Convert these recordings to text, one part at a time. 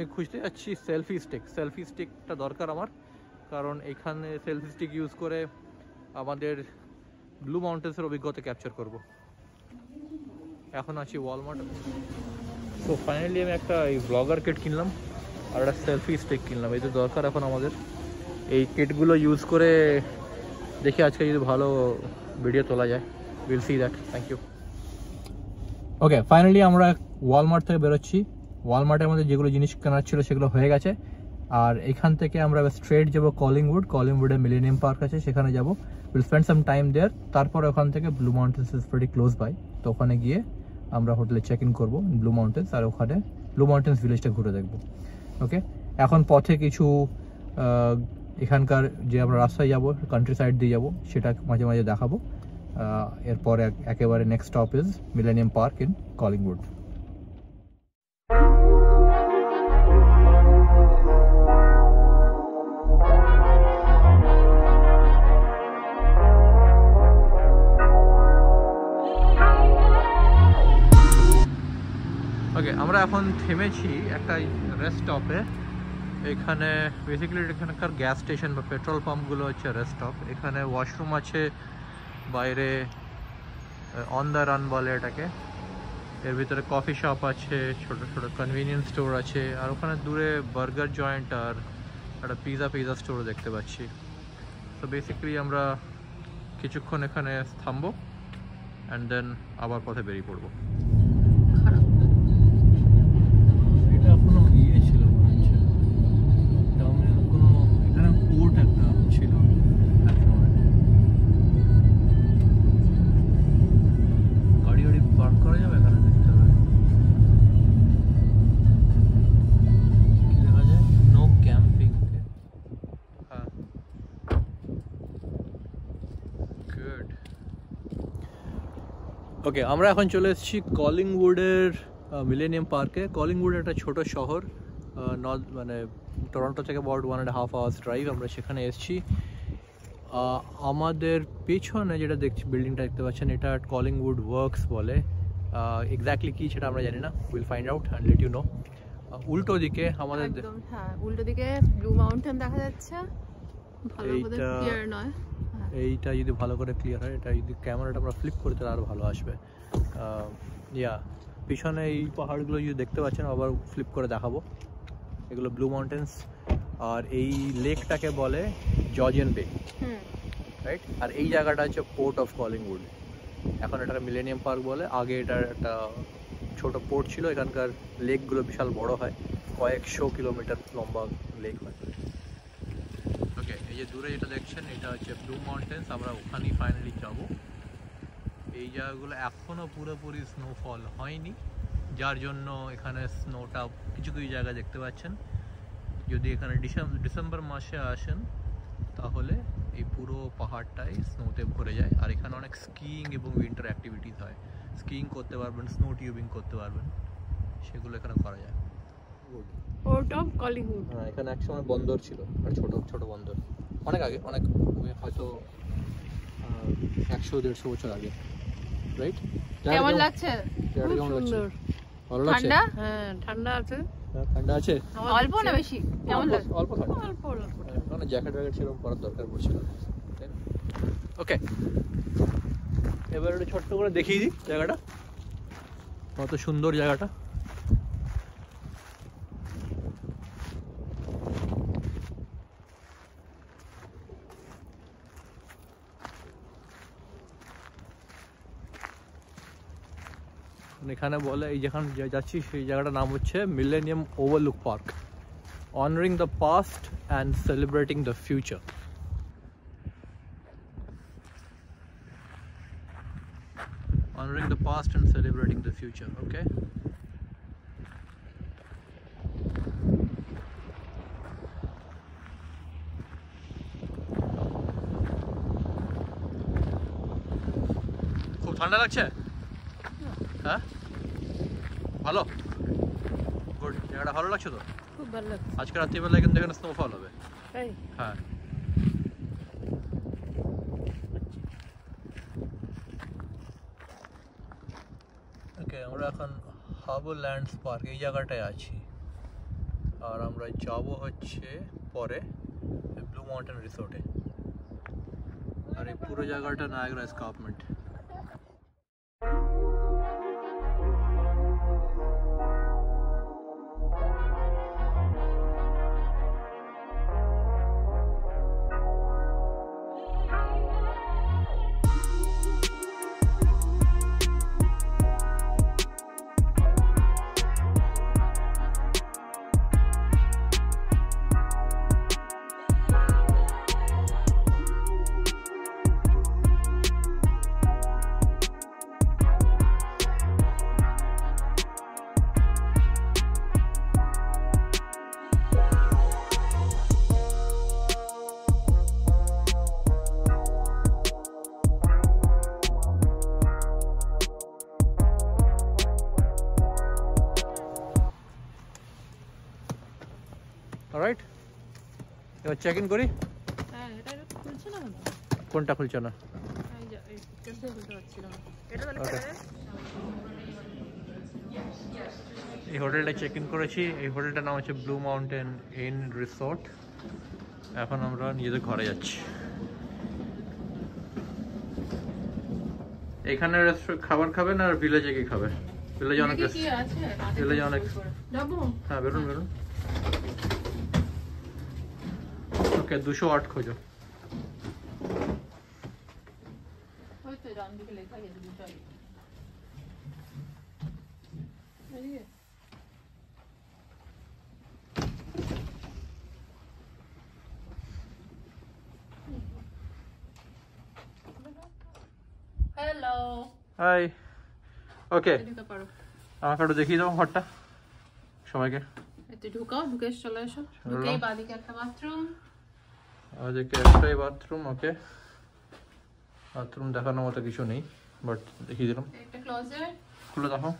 খুঁজতে যাচ্ছি সেলফি স্টিকটা দরকার আমার, কারণ এখানে সেলফি স্টিক ইউজ করে আমাদের ব্লু মাউন্টেন্সের অভিজ্ঞতা ক্যাপচার করব। এখন আছি ওয়ালমার্ট। তো ফাইনালি আমি একটা এই ব্লগার কিট কিনলাম আর একটা সেলফি স্টিক কিনলাম। এই তো দরকার এখন আমাদের। এই কিটগুলো ইউজ করে দেখি আজকে যদি ভালো ভিডিও তোলা যায়। Will see that. Thank you. Okay, finally আমরা ওয়ালমার্ট থেকে বেরোচ্ছি। ওয়ালমার্টের মধ্যে যেগুলো জিনিস কেনার ছিল সেগুলো হয়ে গেছে। আর এখান থেকে আমরা স্ট্রেট যাবো কলিংউডে মিলেনিয়াম পার্ক আছে, সেখানে যাবো। Will spend some time there. তারপর ওখান থেকে Blue Mountains is pretty close by, তো ওখানে গিয়ে আমরা হোটেলে চেক ইন করবো ব্লু মাউন্টেন্স, আর ওখানে ব্লু মাউন্টেন্স ভিলেজটা ঘুরে দেখবো। ওকে, এখন পথে কিছু এখানকার যে আমরা রাস্তায় যাব, কান্ট্রি সাইড দিয়ে যাব, সেটা মাঝে মাঝে দেখাবো। এরপরে একেবারে next stop is Millennium Park in Collingwood. Okay, আমরা এখন থেমেছি একটা রেস্ট স্টপে। এখানে বেসিক্যালি এখানকার গ্যাস স্টেশন বা পেট্রোল পাম্পগুলো হচ্ছে রেস্ট স্টপ। এখানে ওয়াশরুম আছে বাইরে, অন দ্য রান বলে এটাকে। এর ভিতরে কফি শপ আছে, ছোট ছোট কনভিনিয়েন্স স্টোর আছে, আর ওখানে দূরে বার্গার জয়েন্ট আর একটা পিৎজা স্টোরও দেখতে পাচ্ছি। তো বেসিক্যালি আমরা কিছুক্ষণ এখানে থামবো অ্যান্ড দেন আবার পথে বেরিয়ে পড়বো। ওকে, আমরা এখন চলে এসেছি কলিংউডের মিলেনিয়াম পার্কে। কলিংউড একটা ছোট শহর, মানে টরন্টো থেকে অ্যাবাউট 1.5 hours ড্রাইভ। আমরা সেখানে এসেছি। আমাদের পেছনে যেটা দেখছি বিল্ডিংটা দেখতে পাচ্ছেন, এটা কলিংউড ওয়ার্কস বলে। এক্স্যাক্টলি কি সেটা আমরা জানি না, will find out and let you know. উল্টো দিকে আমাদের, হ্যাঁ, উল্টো দিকে ব্লু মাউন্টেন দেখা যাচ্ছে। এইটা যদি ভালো করে ক্লিয়ার হয়, এটা যদি ক্যামেরাটা আমরা ফ্লিপ করি তাহলে আরও ভালো আসবে। পিছনে এই পাহাড়গুলো যদি দেখতে পাচ্ছেন, আবার ফ্লিপ করে দেখাবো। এগুলো ব্লু মাউন্টেন্স, আর এই লেকটাকে বলে জর্জিয়ান বে, রাইট? আর এই জায়গাটা হচ্ছে পোর্ট অফ কলিংউড। এখন এটাকে মিলেনিয়াম পার্ক বলে। আগে এটার একটা ছোট পোর্ট ছিল। এখানকার লেকগুলো বিশাল বড় হয়, কয়েকশো কিলোমিটার লম্বা লেক হয়। ওকে, এই যে দূরে যেটা দেখছেন, এটা হচ্ছে ব্লু মাউন্টেন্স। আমরা ওখানেই ফাইনালি যাবো। এই জায়গাগুলো এখনও পুরোপুরি স্নোফল হয়নি, যার জন্য এখানে স্নোটা কিছু কিছু জায়গায় দেখতে পাচ্ছেন। যদি এখানে ডিসেম্বর মাসে আসেন তাহলে এই পুরো পাহাড়টাই স্নোতে ভরে যায়। আর এখানে অনেক স্কিইং এবং উইন্টার অ্যাক্টিভিটিস হয়। স্কিইং করতে পারবেন, স্নো টিউবিং করতে পারবেন, সেগুলো এখানে করা যায়। পোর্ট অফ কলিংউড, হ্যাঁ, এখানে একসময় বন্দর ছিল, আর ছোট ছোট বন্দর, অনেক আগে, অনেক হয়তো 100-150 বছর আগে, রাইট? কেমন লাগছে? কেমন লাগছে? ভালো লাগছে? ঠান্ডা? হ্যাঁ, ঠান্ডা আছে। ঠান্ডা আছে? অল্প না বেশি? কেমন লাগছে? অল্প ঠান্ডা, অল্প অল্প। মানে জ্যাকেট সেরকম পরার দরকার পড়ছিল। ওকে, এবার একটু ছোট্ট করে দেখিয়ে দিই জায়গাটা, কত সুন্দর জায়গাটা। এখানে বলে, এই যেখানে যাচ্ছি সেই জায়গাটার নাম হচ্ছে Millennium Overlook Park, honoring the past and celebrating the future. Honoring the past and celebrating the future. Okay. খুব ঠান্ডা লাগছে? হ্যাঁ, ভালো, গুড। জায়গাটা ভালো লাগছে তো? খুব ভালো লাগছে। আজকে রাত্রিবেলায় কিন্তু এখানে স্নোফল হবে। হ্যাঁ, ওকে, আমরা এখন হার্বার ল্যান্ডস পার্ক এই জায়গাটায় আছি। আর আমরা যাব হচ্ছে পরে ব্লু মাউন্টেন রিসোর্টে। আর এই পুরো জায়গাটা নায়াগ্রা এসকার্পমেন্ট। অলরাইট, এবার চেক ইন করি। হ্যাঁ, এটা খুলছে না কেন? কোনটা খুলছে না? এই যে এই কেসে খুলতে পারছি না। এটা তাহলে Okay. কেন? এই হোটেলটা চেক ইন করেছি। এই হোটেলটার নাম হচ্ছে ব্লু মাউন্টেন ইন রিসোর্ট। এখন আমরা নিজেদের ঘরে যাচ্ছি। এখানে খাবার খাবে না আর ভিলেজে কি খাবে? ভিলেজে অনেক কি আছে? ভিলেজে অনেক। যাবো? হ্যাঁ, বেরোন বেরোন। ওকে, 208 খোঁজো। ওই তো ডান দিকে লেখা আছে দুটোই। এদিকে হ্যালো। হাই। ওকে, এদিকে পারো। আমাকে একটু দেখিয়ে দাও ঘরটা সবাইকে। এতে ঢুকাও, ঢুকে চলে এসো। ঢুকেই বাদিকে একটা বাথরুম। আজকে একটাই বাথরুম। ওকে, বাথরুম দেখানোর মতো কিছু নেই, বাট দেখিয়ে দিলাম। একটা ক্লোজেট। খুলে দেখো।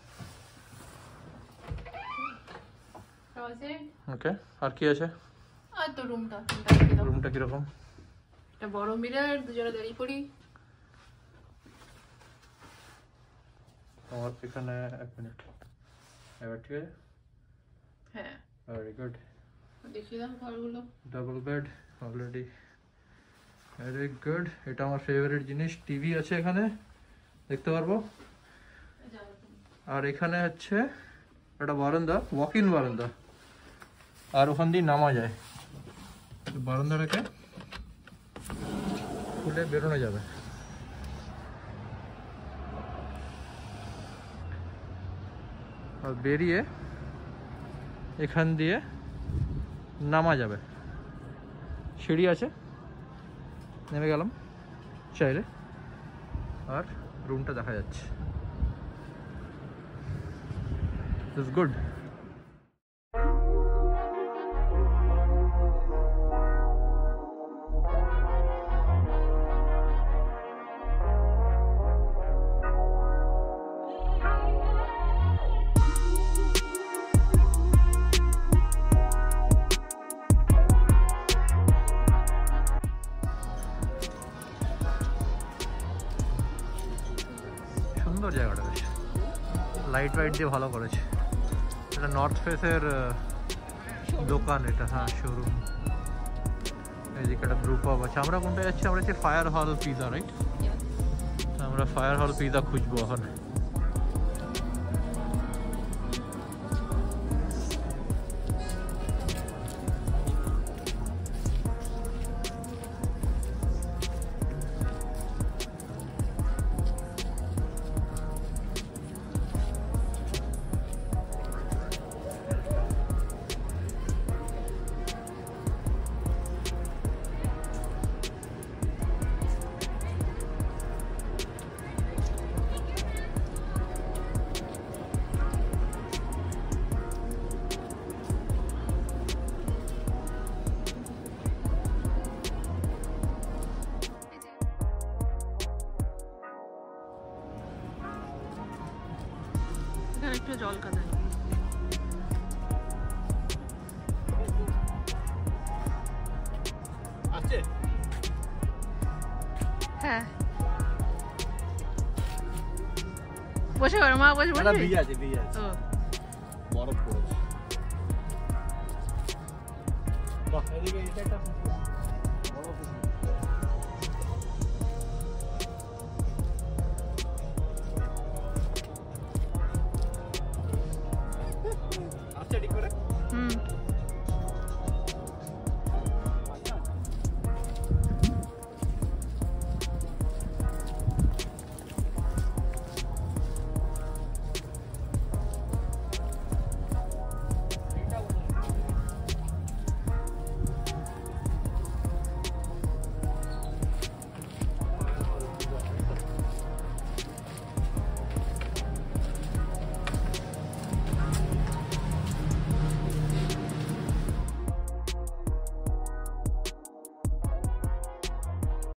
ক্লোজেট। ওকে, আর কি আছে? আর তো রুমটা। রুমটা কিরকম? একটা বড় মিরর, দুজনে দাঁড়িয়ে পড়ি। আমার এখানে 1 মিনিট। এবার ঠিক আছে? হ্যাঁ, ভেরি গুড। দেখিয়ে দাও ঘরগুলো। Double bed already. Very good. এটা আমার ফেভারিট জিনিস। টিভি আছে এখানে, দেখতে পারবো। আর এখানে হচ্ছে একটা বারান্দা, ওয়াক ইন বারান্দা, আর ওখান দিয়ে নামা যায়। বারান্দাটাকে খুলে বেরোনো যাবে। আর বেরিয়ে এখান দিয়ে নামা যাবে। সিঁড়ি আছে, নেমে গেলাম চাইলে, আর রুমটা দেখা যাচ্ছে। It's good. সুন্দর জায়গাটা, বেশ লাইট ফাইট দিয়ে ভালো করেছে। এটা নর্থ ফেসের দোকান এটা। হ্যাঁ, শোরুম। এইদিকে একটা গ্রুপ অফ আছে। আমরা কোনটা যাচ্ছি? আমরা হচ্ছে ফায়ার হল পিজা, রাইট? আমরা ফায়ার হল পিজা খুঁজবো এখন। একটু জল কাদায়। আছে? হ্যাঁ, বসে পড়ো মা, বসে পড়ো। বিয়ে আছে, বিয়ে আছে। ও, বরফ পড়েছে। এদিকে এটা একটা